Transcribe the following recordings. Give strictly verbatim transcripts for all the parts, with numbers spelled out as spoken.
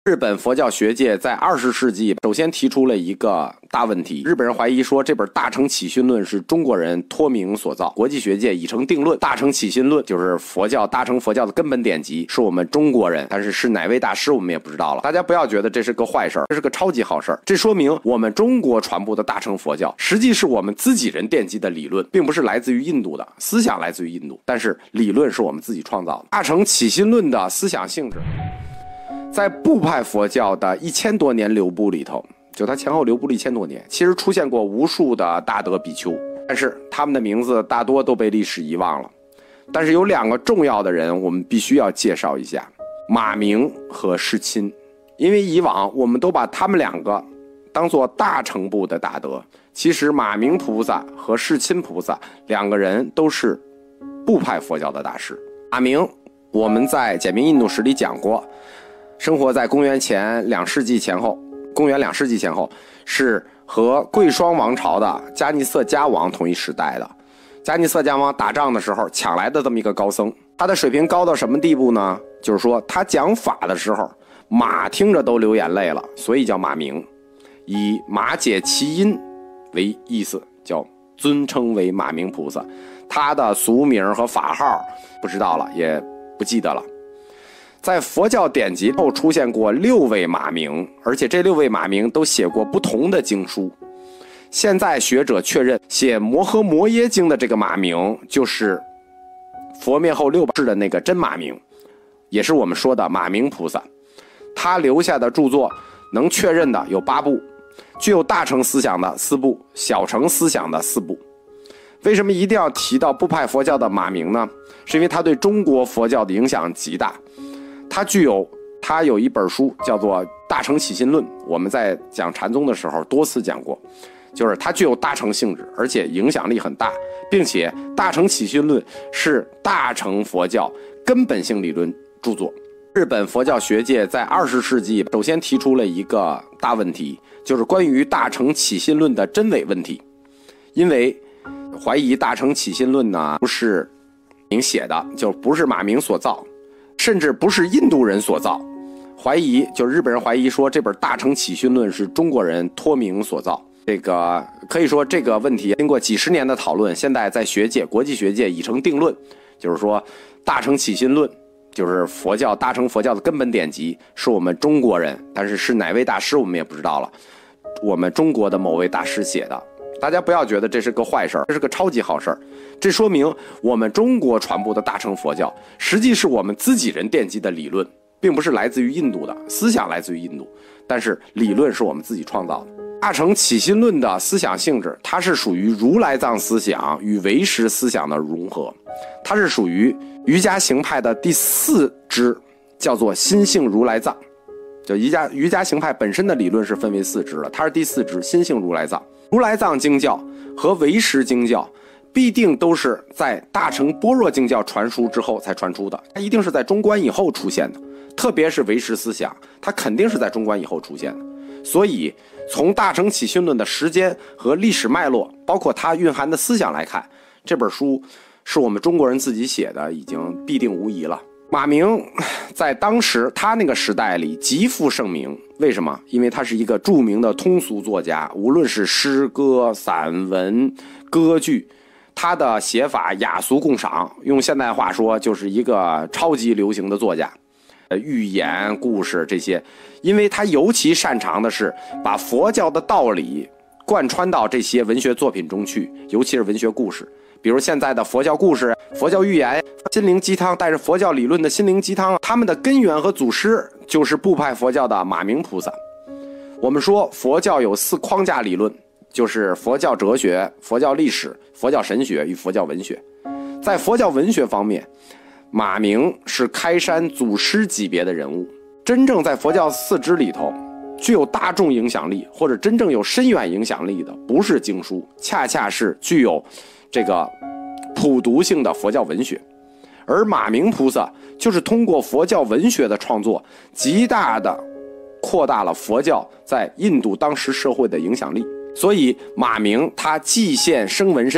日本佛教学界在二十世纪首先提出了一个大问题，日本人怀疑说这本《大乘起信论》是中国人托名所造，国际学界已成定论，《大乘起信论》就是佛教大乘佛教的根本典籍，是我们中国人，但是是哪位大师我们也不知道了。大家不要觉得这是个坏事儿，这是个超级好事儿，这说明我们中国传播的大乘佛教实际是我们自己人奠基的理论，并不是来自于印度的，思想来自于印度，但是理论是我们自己创造的。《大乘起信论》的思想性质在部派佛教的一千多年流布里头，就它前后流布了一千多年，其实出现过无数的大德比丘，但是他们的名字大多都被历史遗忘了。但是有两个重要的人我们必须要介绍一下，马明和世亲。因为以往我们都把他们两个当作大乘部的大德，其实马明菩萨和世亲菩萨两个人都是部派佛教的大师。马明我们在简明印度史里讲过，生活在公元前两世纪前后，公元两世纪前后，是和贵霜王朝的迦尼色迦王同一时代的。迦尼色迦王打仗的时候抢来的这么一个高僧，他的水平高到什么地步呢？就是说他讲法的时候，马听着都流眼泪了，所以叫马明，以马解其音为意思，叫尊称为马明菩萨。他的俗名和法号不知道了，也不记得了。在佛教典籍后出现过六位马明，而且这六位马明都写过不同的经书。现在学者确认，写摩诃摩耶经的这个马明就是佛灭后六世的那个真马明，也是我们说的马明菩萨。他留下的著作能确认的有八部，具有大乘思想的四部，小乘思想的四部。为什么一定要提到部派佛教的马明呢？是因为他对中国佛教的影响极大。他具有，他有一本书叫做《大乘起信论》，我们在讲禅宗的时候多次讲过，就是它具有大乘性质，而且影响力很大，并且《大乘起信论》是大乘佛教根本性理论著作。日本佛教学界在二十世纪首先提出了一个大问题，就是关于《大乘起信论》的真伪问题，因为怀疑《大乘起信论》呢不是明写的，就不是马明所造，甚至不是印度人所造，怀疑就是日本人怀疑说这本《大乘起信论》是中国人托名所造。这个可以说这个问题经过几十年的讨论，现在在学界国际学界已成定论，就是说《大乘起信论》就是佛教大乘佛教的根本典籍，是我们中国人，但是是哪位大师我们也不知道了，我们中国的某位大师写的。大家不要觉得这是个坏事儿，这是个超级好事儿。这说明我们中国传播的大乘佛教实际是我们自己人奠基的理论，并不是来自于印度的，思想来自于印度，但是理论是我们自己创造的。大乘起信论的思想性质，它是属于如来藏思想与唯识思想的融合，它是属于瑜伽行派的第四支，叫做心性如来藏。就瑜伽瑜伽行派本身的理论是分为四支的，它是第四支心性如来藏。如来藏经教和唯识经教必定都是在大乘般若经教传输之后才传出的，它一定是在中观以后出现的，特别是唯识思想，它肯定是在中观以后出现的。所以从大乘起信论的时间和历史脉络，包括它蕴含的思想来看，这本书是我们中国人自己写的，已经必定无疑了。马明在当时他那个时代里极负盛名，为什么？因为他是一个著名的通俗作家，无论是诗歌、散文、歌剧，他的写法雅俗共赏，用现代话说就是一个超级流行的作家。寓言故事这些，因为他尤其擅长的是把佛教的道理贯穿到这些文学作品中去，尤其是文学故事，比如现在的佛教故事、佛教寓言、心灵鸡汤，带着佛教理论的心灵鸡汤，他们的根源和祖师就是部派佛教的马明菩萨。我们说佛教有四框架理论，就是佛教哲学、佛教历史、佛教神学与佛教文学。在佛教文学方面，马明是开山祖师级别的人物，真正在佛教四支里头具有大众影响力或者真正有深远影响力的，不是经书，恰恰是具有这个普读性的佛教文学。而马明菩萨就是通过佛教文学的创作，极大的扩大了佛教在印度当时社会的影响力。所以马明他既现声闻身，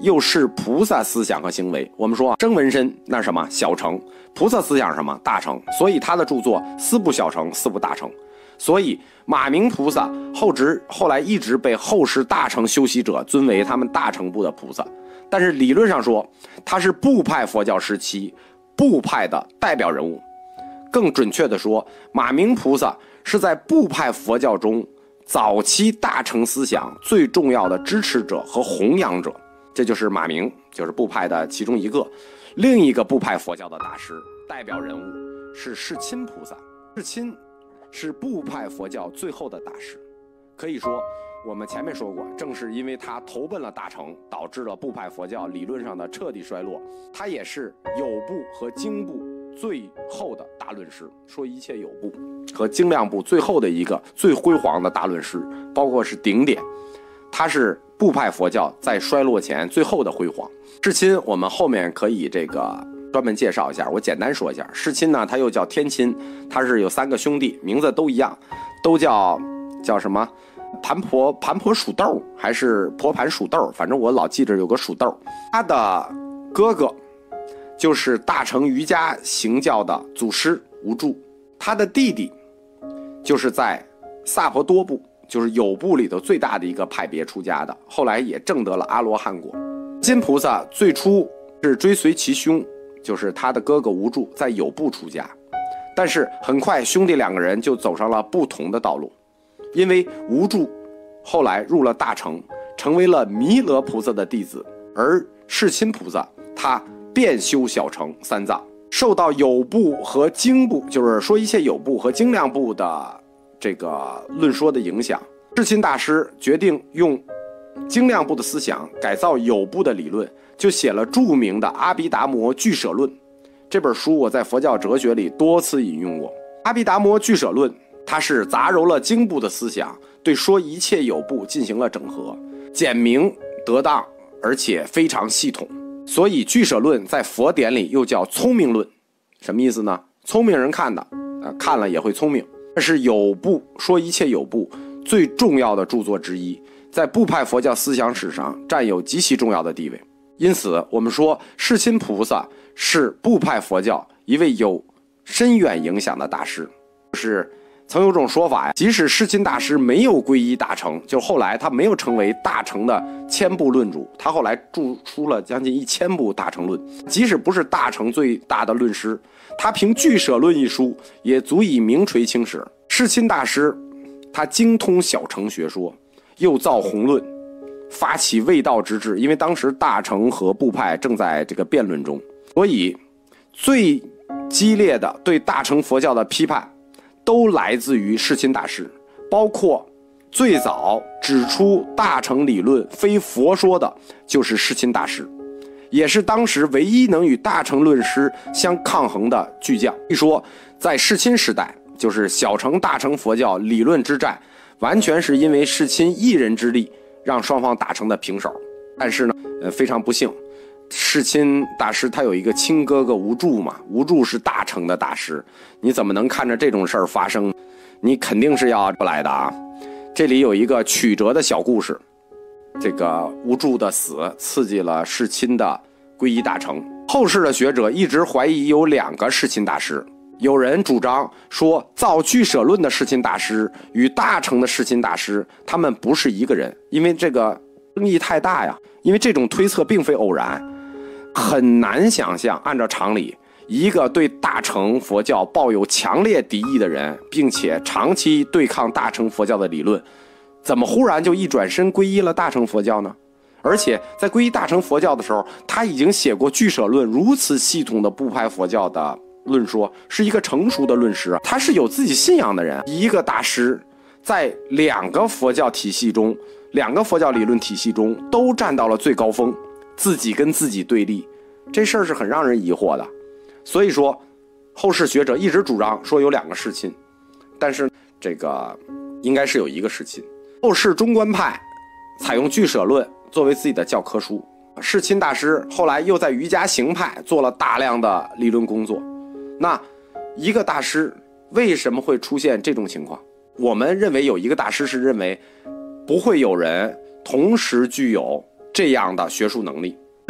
又是菩萨思想和行为。我们说啊，真纹身那是什么？小乘。菩萨思想是什么？大乘。所以他的著作四部小乘，四部大乘。所以马明菩萨后直后来一直被后世大乘修习者尊为他们大乘部的菩萨。但是理论上说，他是部派佛教时期部派的代表人物。更准确的说，马明菩萨是在部派佛教中早期大乘思想最重要的支持者和弘扬者。这就是马明，就是部派的其中一个。另一个部派佛教的大师代表人物是世亲菩萨。世亲是部派佛教最后的大师，可以说我们前面说过，正是因为他投奔了大乘，导致了部派佛教理论上的彻底衰落。他也是有部和经部最后的大论师，说一切有部和精量部最后的一个最辉煌的大论师，包括是顶点。他是部派佛教在衰落前最后的辉煌。世亲我们后面可以这个专门介绍一下，我简单说一下。世亲呢，他又叫天亲，他是有三个兄弟，名字都一样，都叫叫什么盘婆盘婆属豆还是婆盘属豆，反正我老记着有个属豆。他的哥哥就是大乘瑜伽行教的祖师无著，他的弟弟就是在萨婆多部，就是有部里头最大的一个派别出家的，后来也证得了阿罗汉果。金菩萨最初是追随其兄，就是他的哥哥无著，在有部出家，但是很快兄弟两个人就走上了不同的道路。因为无著后来入了大乘，成为了弥勒菩萨的弟子，而世亲菩萨他遍修小乘三藏，受到有部和经部，就是说一切有部和精量部的这个论说的影响。世亲大师决定用精量部的思想改造有部的理论，就写了著名的《阿毗达摩俱舍论》。这本书我在佛教哲学里多次引用过。《阿毗达摩俱舍论》它是杂糅了经部的思想，对说一切有部进行了整合，简明得当，而且非常系统。所以俱舍论在佛典里又叫聪明论。什么意思呢？聪明人看的、呃、看了也会聪明。这是有部说一切有部最重要的著作之一，在部派佛教思想史上占有极其重要的地位。因此我们说世亲菩萨是部派佛教一位有深远影响的大师。就是曾有种说法呀，即使世亲大师没有皈依大乘，就后来他没有成为大乘的千部论主，他后来著出了将近一千部大乘论，即使不是大乘最大的论师，他凭《俱舍论》一书也足以名垂青史。世亲大师他精通小乘学说，又造宏论，发起卫道之治。因为当时大乘和部派正在这个辩论中，所以最激烈的对大乘佛教的批判都来自于世亲大师，包括最早指出大乘理论非佛说的就是世亲大师，也是当时唯一能与大乘论师相抗衡的巨匠。一说在世亲时代，就是小乘大乘佛教理论之战，完全是因为世亲一人之力让双方打成的平手。但是呢，呃，非常不幸，世亲大师他有一个亲哥哥无著嘛，无著是大乘的大师，你怎么能看着这种事儿发生？你肯定是要不来的啊。这里有一个曲折的小故事，这个无著的死刺激了世亲的皈依大乘。后世的学者一直怀疑有两个世亲大师，有人主张说造俱舍论的世亲大师与大乘的世亲大师他们不是一个人，因为这个争议太大呀。因为这种推测并非偶然，很难想象按照常理，一个对大乘佛教抱有强烈敌意的人，并且长期对抗大乘佛教的理论，怎么忽然就一转身皈依了大乘佛教呢？而且在皈依大乘佛教的时候，他已经写过俱舍论，如此系统的部派佛教的论说，是一个成熟的论师，他是有自己信仰的人。一个大师在两个佛教体系中，两个佛教理论体系中都站到了最高峰，自己跟自己对立，这事儿是很让人疑惑的。所以说后世学者一直主张说有两个世亲，但是这个应该是有一个世亲。后世中观派采用俱舍论作为自己的教科书，世亲大师后来又在瑜伽行派做了大量的理论工作。那一个大师为什么会出现这种情况？我们认为有一个大师是认为不会有人同时具有这样的学术能力。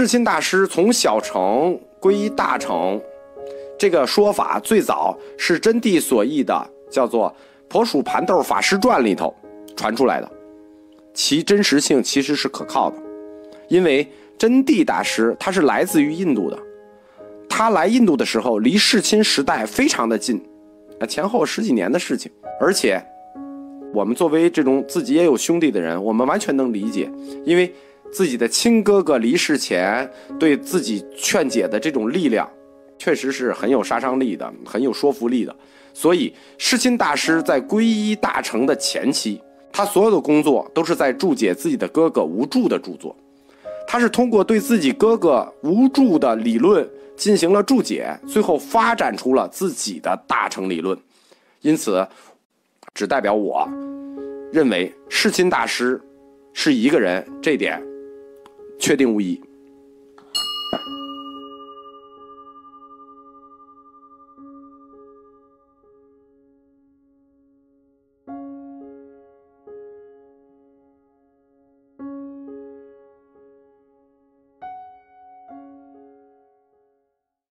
世亲大师从小乘归依大乘，这个说法最早是真谛所译的，叫做《婆蜀盘豆法师传》里头传出来的，其真实性其实是可靠的。因为真谛大师他是来自于印度的，他来印度的时候离世亲时代非常的近，前后十几年的事情。而且我们作为这种自己也有兄弟的人，我们完全能理解，因为自己的亲哥哥离世前对自己劝解的这种力量确实是很有杀伤力的，很有说服力的。所以世亲大师在皈依大乘的前期，他所有的工作都是在注解自己的哥哥无著的著作，他是通过对自己哥哥无著的理论进行了注解，最后发展出了自己的大乘理论。因此只代表我认为世亲大师是一个人，这点确定无疑。